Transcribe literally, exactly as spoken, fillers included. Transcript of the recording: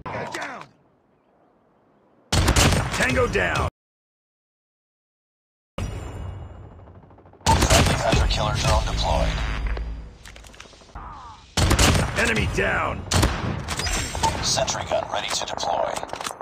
Get down! Tango down! Friendly hunter killer drone deployed. Enemy down! Sentry gun ready to deploy.